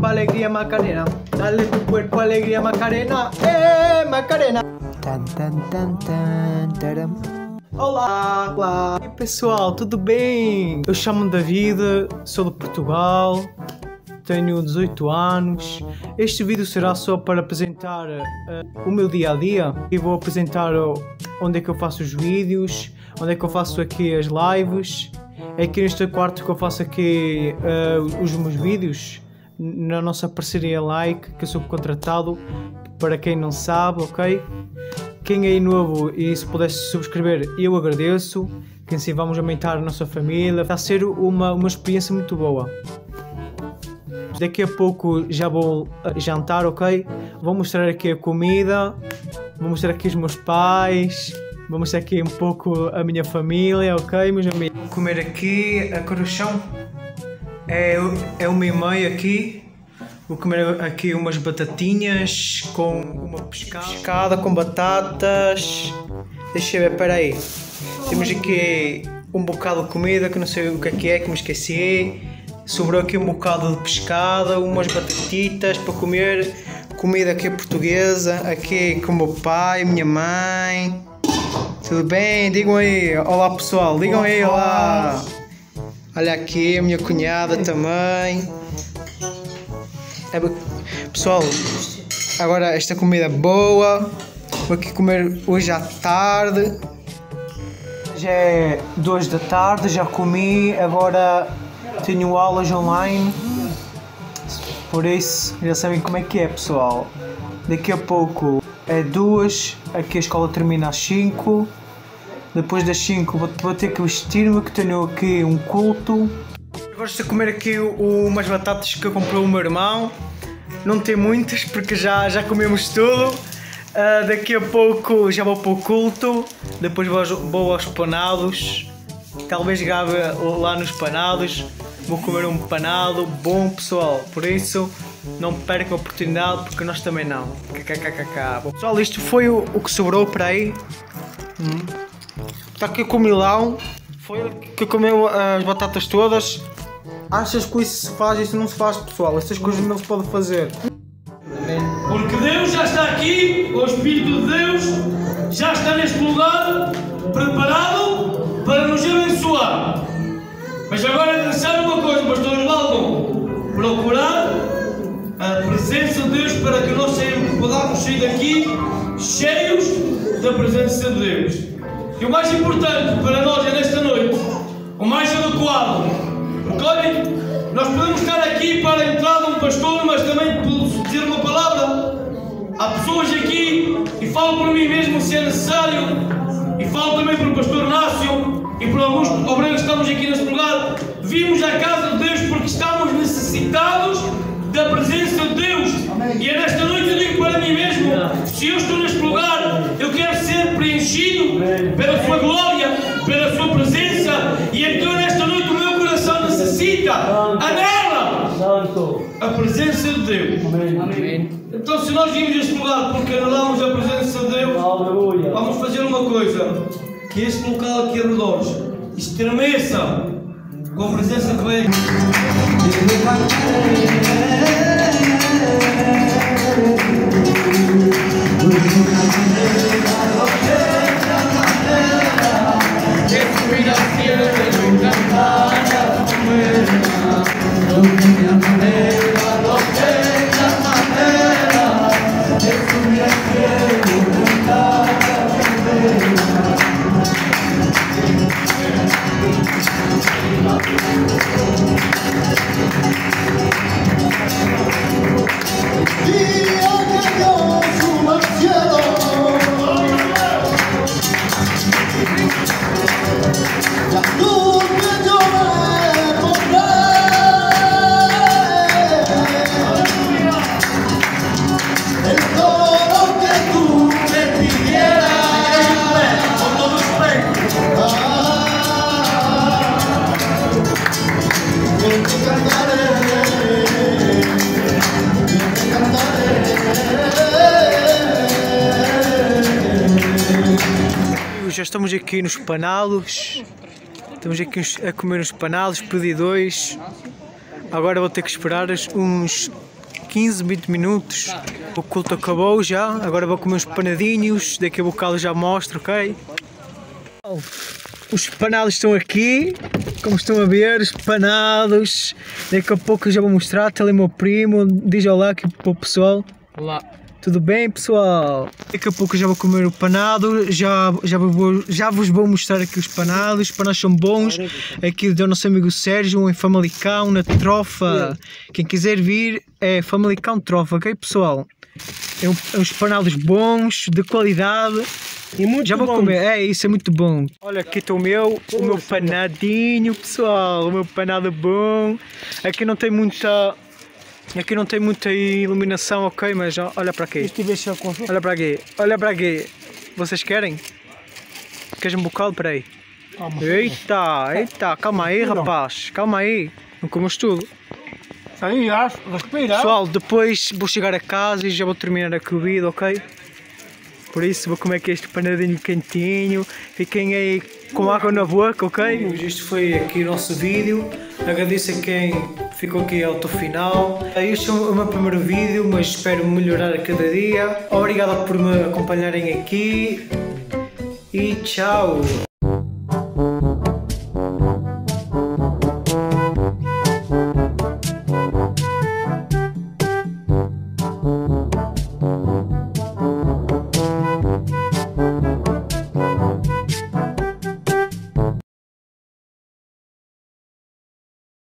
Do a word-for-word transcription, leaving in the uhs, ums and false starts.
cuerpo alegría Macarena. Dale tu cuerpo alegría Macarena. Eh, Macarena. Tan, tan, tan, tan, taram. Olá, olá. E aí, pessoal, tudo bem? Eu chamo-me David, sou de Portugal, tenho dezoito anos. Este vídeo será só para apresentar uh, o meu dia a dia e vou apresentar uh, onde é que eu faço os vídeos, onde é que eu faço aqui as lives. É aqui neste quarto que eu faço aqui uh, os meus vídeos, na nossa parceria Like, que eu sou contratado, para quem não sabe, ok? Quem é aí novo e se pudesse subscrever, eu agradeço, que assim vamos aumentar a nossa família. Está a ser uma, uma experiência muito boa. Daqui a pouco já vou jantar, ok? Vou mostrar aqui a comida, vou mostrar aqui os meus pais, vou mostrar aqui um pouco a minha família, ok, meus amigos? Vou comer aqui a coração, é, é uma e meia aqui. Vou comer aqui umas batatinhas com uma pescada, pescada com batatas. Deixa eu ver, espera aí. Temos aqui um bocado de comida que não sei o que é que é, que me esqueci. Sobrou aqui um bocado de pescada, umas batatitas para comer. Comida aqui portuguesa, aqui com o meu pai, minha mãe. Tudo bem? Digam aí, olá pessoal, digam aí, olá. Olha aqui a minha cunhada também. Pessoal, agora esta comida boa. Vou aqui comer hoje à tarde. Já é duas da tarde, já comi. Agora tenho aulas online. Por isso, já sabem como é que é, pessoal. Daqui a pouco é duas. Aqui a escola termina às cinco. Depois das cinco vou, vou ter que vestir-me, que tenho aqui um culto. Agora estou a comer aqui umas batatas que comprou o meu irmão. Não tem muitas porque já, já comemos tudo. Uh, daqui a pouco já vou para o culto. Depois vou, vou aos panados. Talvez grave lá nos panados. Vou comer um panado bom, pessoal. Por isso não percam a oportunidade, porque nós também não. Bom, pessoal, isto foi o, o que sobrou para aí. Hum. Está aqui com o Milão. Foi ele que comeu as batatas todas. Achas que isso se faz? Isso não se faz, pessoal. Essas coisas não se pode fazer. Porque Deus já está aqui, o Espírito de Deus já está neste lugar, preparado para nos abençoar. Mas agora, sabe uma coisa, pastor Osvaldo? Procurar a presença de Deus para que nós podamos sair daqui cheios da presença de Deus. E o mais importante para nós é nesta noite, o mais adequado. Porque olhem, nós podemos estar aqui para a entrada de um pastor, mas também dizer uma palavra. Há pessoas aqui, e falo por mim mesmo se é necessário, e falo também pelo pastor Nácio e por alguns obreiros que estamos aqui neste lugar. Vimos à casa de Deus porque estamos necessitados da presença de Deus. E é nesta noite eu digo para mim mesmo, se eu estou neste lugar, eu quero ser preenchido pela sua glória, pela sua presença, e então nesta noite o meu coração necessita, anela a presença de Deus. Amém. Então se nós vimos este lugar porque anelamos a presença de Deus, vamos fazer uma coisa, que este local aqui arredores estremeça com a presença que vem. Já estamos aqui nos panados. Estamos aqui a comer uns panados, pedi dois. Agora vou ter que esperar uns quinze, vinte minutos. O culto acabou já, agora vou comer uns panadinhos, daqui a bocado já mostro, ok? Os panados estão aqui, como estão a ver, os panados. Daqui a pouco eu já vou mostrar, está ali o meu primo, diz olá aqui para o pessoal. Olá. Tudo bem, pessoal? Daqui a pouco eu já vou comer o panado, já, já, vou, já vos vou mostrar aqui os panados. Os panados são bons, aqui do nosso amigo Sérgio, em Famalicão, na Trofa. Quem quiser vir é Famalicão Trofa, ok, pessoal? É, um, é uns panados bons, de qualidade. E muito já vou bom. comer, é isso, é muito bom. Olha, aqui está o meu, o meu panadinho, pessoal, o meu panado bom. Aqui não tem muita... Aqui não tem muita iluminação, ok, mas olha para aqui. Olha para aqui, olha para aqui. Vocês querem? Queres um bocado? Espera aí. Eita, eita, calma aí, rapaz, calma aí. Não comas tudo. Aí, acho, respira. Pessoal, depois vou chegar a casa e já vou terminar a comida, ok? Por isso vou comer aqui este panadinho quentinho. Fiquem aí com água na boca, ok? Este foi aqui o nosso vídeo. Agradeço a quem ficou aqui até o final. Este é o meu primeiro vídeo, mas espero melhorar a cada dia. Obrigado por me acompanharem aqui. E tchau!